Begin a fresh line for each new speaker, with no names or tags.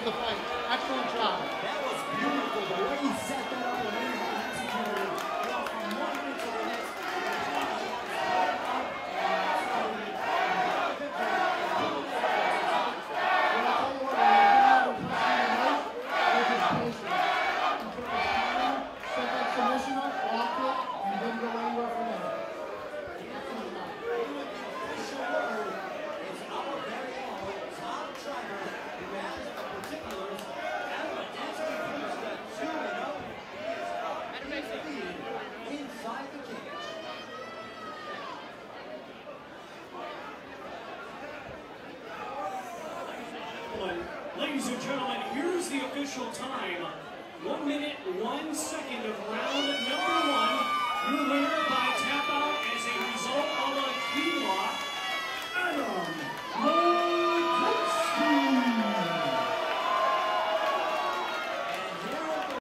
the fight. Excellent job.
That was beautiful. The way he set that up and then executed it. From one minute to the next.
Ladies and gentlemen, here's the official time. 1 minute, 1 second of round